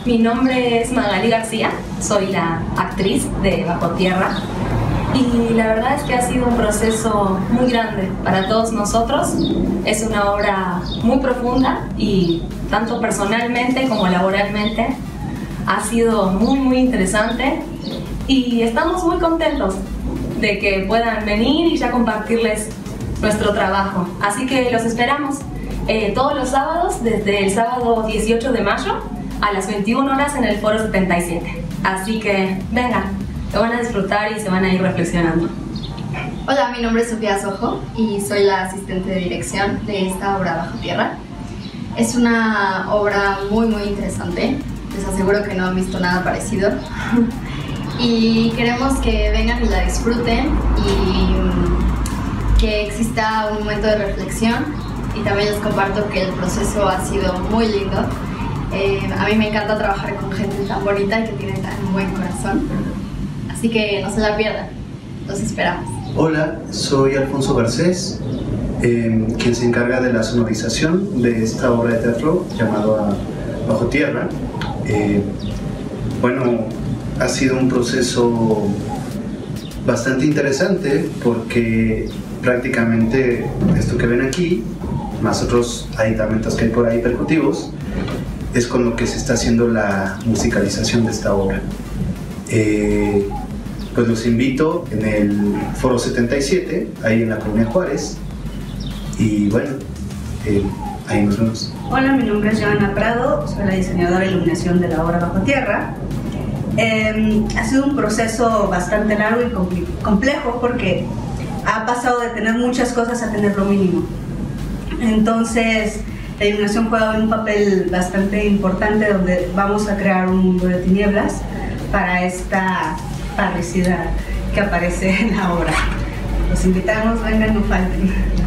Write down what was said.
Mi nombre es Magali García, soy la actriz de Bajo Tierra y la verdad es que ha sido un proceso muy grande para todos nosotros. Es una obra muy profunda y tanto personalmente como laboralmente ha sido muy interesante y estamos muy contentos de que puedan venir y ya compartirles nuestro trabajo. Así que los esperamos todos los sábados, desde el sábado 18 de mayo a las 21 horas en el Foro 77. Así que vengan, lo van a disfrutar y se van a ir reflexionando. Hola, mi nombre es Sofía Sojo y soy la asistente de dirección de esta obra Bajo Tierra. Es una obra muy interesante, les aseguro que no han visto nada parecido. Y queremos que vengan y la disfruten y que exista un momento de reflexión. Y también les comparto que el proceso ha sido muy lindo. A mí me encanta trabajar con gente tan bonita y que tiene tan buen corazón. Así que no se la pierdan. Los esperamos. Hola, soy Alfonso Garcés, quien se encarga de la sonorización de esta obra de teatro llamada Bajo Tierra. Bueno, ha sido un proceso bastante interesante porque prácticamente esto que ven aquí, más otros aditamentos que hay por ahí percutivos, es con lo que se está haciendo la musicalización de esta obra. Pues los invito en el Foro 77, ahí en la Colonia Juárez, y bueno, ahí nos vemos. Hola, mi nombre es Joana Prado, soy la diseñadora de iluminación de la obra Bajo Tierra. Ha sido un proceso bastante largo y complejo porque ha pasado de tener muchas cosas a tener lo mínimo. Entonces, la iluminación juega un papel bastante importante donde vamos a crear un mundo de tinieblas para esta parricidad que aparece en la obra. Los invitamos, vengan, no falten.